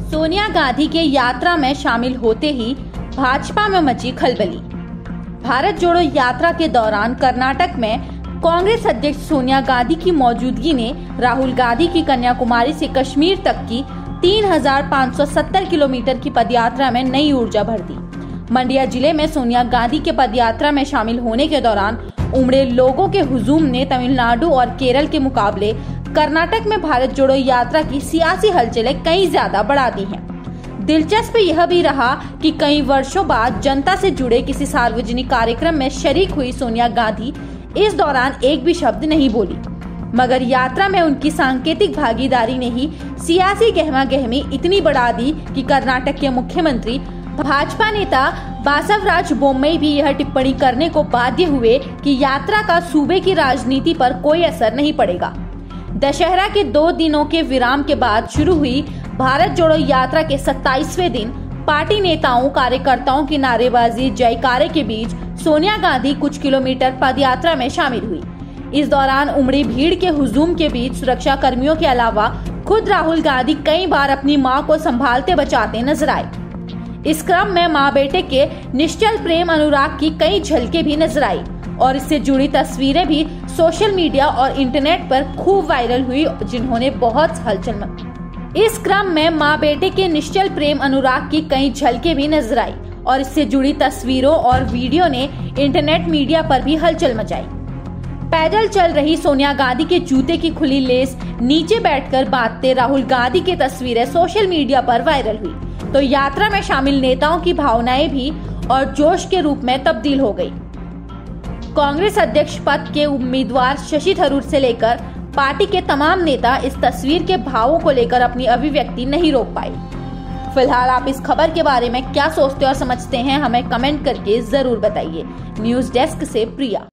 सोनिया गांधी के यात्रा में शामिल होते ही भाजपा में मची खलबली। भारत जोड़ो यात्रा के दौरान कर्नाटक में कांग्रेस अध्यक्ष सोनिया गांधी की मौजूदगी ने राहुल गांधी की कन्याकुमारी से कश्मीर तक की 3,570 किलोमीटर की पदयात्रा में नई ऊर्जा भर दी। मंडिया जिले में सोनिया गांधी के पदयात्रा में शामिल होने के दौरान उमड़े लोगों के हुजूम ने तमिलनाडु और केरल के मुकाबले कर्नाटक में भारत जोड़ो यात्रा की सियासी हलचलें कई ज्यादा बढ़ा दी हैं। दिलचस्प यह भी रहा कि कई वर्षों बाद जनता से जुड़े किसी सार्वजनिक कार्यक्रम में शरीक हुई सोनिया गांधी इस दौरान एक भी शब्द नहीं बोली, मगर यात्रा में उनकी सांकेतिक भागीदारी ने ही सियासी गहमागहमी इतनी बढ़ा दी कि कर्नाटक के मुख्यमंत्री भाजपा नेता बासवराज बोम्मई भी यह टिप्पणी करने को बाध्य हुए कि यात्रा का सूबे की राजनीति पर कोई असर नहीं पड़ेगा। दशहरा के 2 दिनों के विराम के बाद शुरू हुई भारत जोड़ो यात्रा के 27वें दिन पार्टी नेताओं कार्यकर्ताओं की नारेबाजी जयकारे के बीच सोनिया गांधी कुछ किलोमीटर पदयात्रा में शामिल हुई। इस दौरान उमड़ी भीड़ के हुजूम के बीच सुरक्षा कर्मियों के अलावा खुद राहुल गांधी कई बार अपनी मां को संभालते बचाते नजर आए। इस क्रम में मां बेटे के निश्चल प्रेम अनुराग की कई झलकें भी नजर आई और इससे जुड़ी तस्वीरें भी सोशल मीडिया और इंटरनेट पर खूब वायरल हुई, जिन्होंने बहुत हलचल मची। इस क्रम में मां बेटे के निश्चल प्रेम अनुराग की कई झलकें भी नजर आई और इससे जुड़ी तस्वीरों और वीडियो ने इंटरनेट मीडिया पर भी हलचल मचाई। पैदल चल रही सोनिया गांधी के जूते की खुली लेस नीचे बैठकर बांधते राहुल गांधी की तस्वीरें सोशल मीडिया पर वायरल हुई तो यात्रा में शामिल नेताओं की भावनाएं भी और जोश के रूप में तब्दील हो गई। कांग्रेस अध्यक्ष पद के उम्मीदवार शशि थरूर से लेकर पार्टी के तमाम नेता इस तस्वीर के भावों को लेकर अपनी अभिव्यक्ति नहीं रोक पाए। फिलहाल आप इस खबर के बारे में क्या सोचते और समझते हैं, हमें कमेंट करके जरूर बताइए। न्यूज़ डेस्क से प्रिया।